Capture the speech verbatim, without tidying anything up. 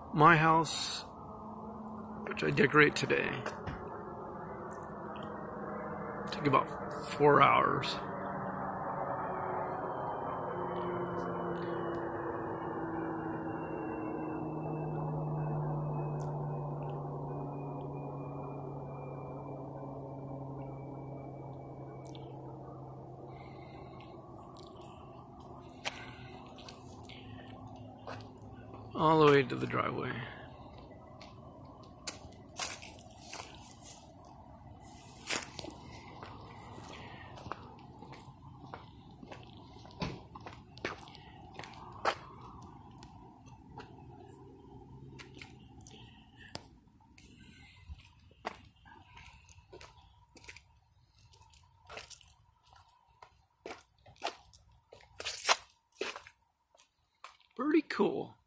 my house, which I decorate today. Took about four hours. All the way to the driveway. Pretty cool.